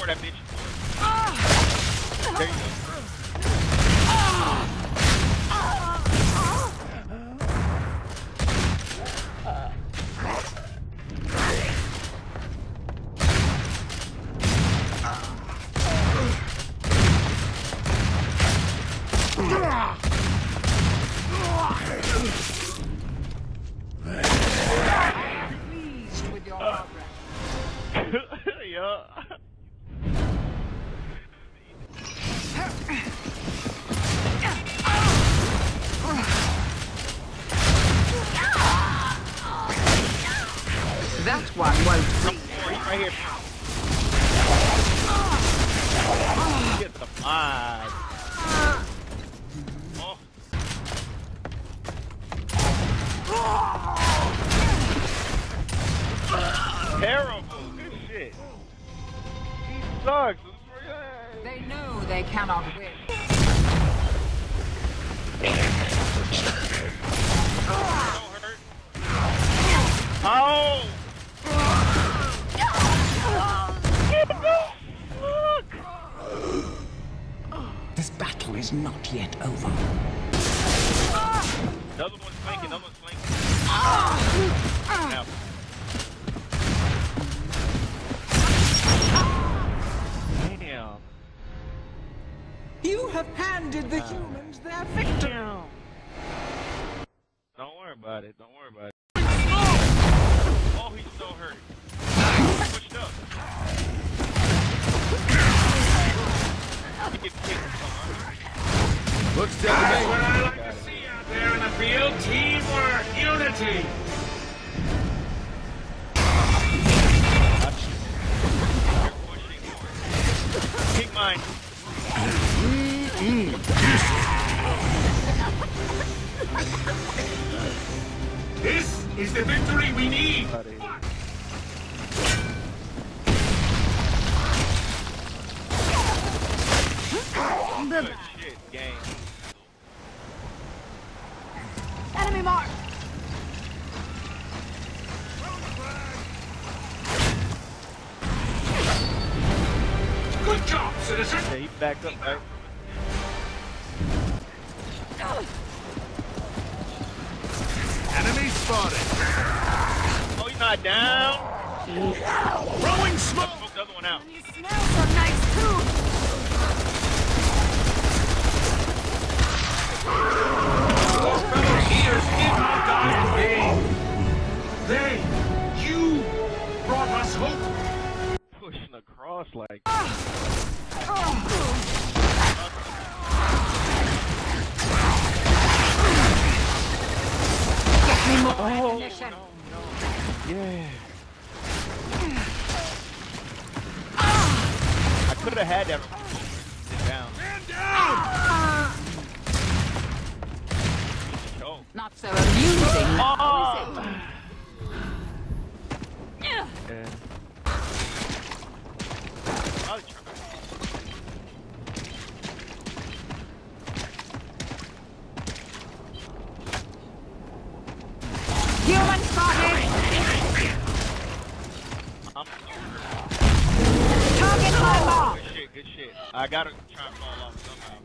that bitch. There you go. Pleased with your progress. Yeah. That one won't Come on, he's right here. Get the vibe. Terrible. Good shit. He sucks. They know they cannot win. Oh! This battle is not yet over. The other one's flanking, the other one's flanking. Now. Damn. You have handed the humans their victory. Don't worry about it, don't worry about it. Oh, he's so hurt. Pushed up. He gets kicked somewhere. Looks dead to me. That's what I like to see out there in the field. Teamwork, unity. Kick mine. This is the victory we need. Good shit, game. Enemy mark! Good job, citizen. Yeah, he backed up, right? Enemy spotted. Oh, he's not down. Throwing smoke. Smoke the other one out. You smell so nice too! Those fellow heaters did not die in vain. You brought us hope. Pushing across like. Get me more ammunition! Yeah. I could have had that down. Man down. Oh. Not so amusing now, Oh. is it? Yeah. Human spotted! Target high mark! Good shit, good shit. I gotta try and fall off somehow.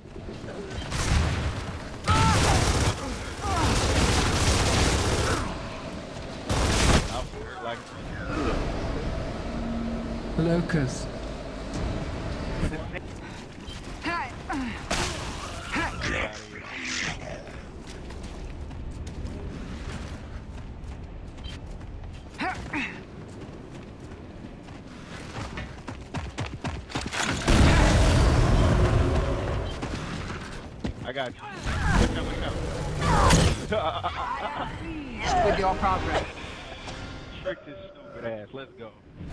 I'll hurt like Locust. I got you. Wake up. With your progress. Trick this stupid ass. Let's go.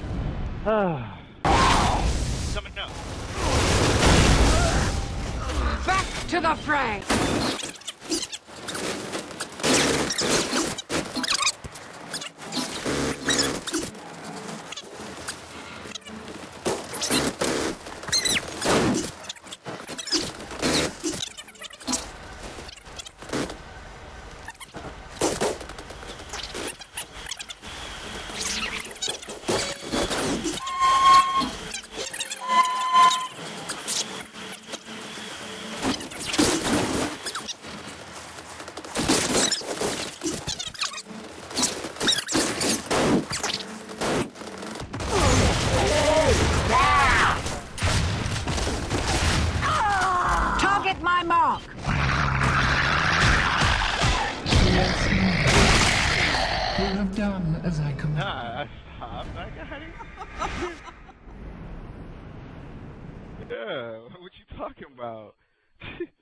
Coming up. Back to the fray! Take my mark! Yes, you have done as I command. Nah, stop. I got it. Yeah, what you talking about?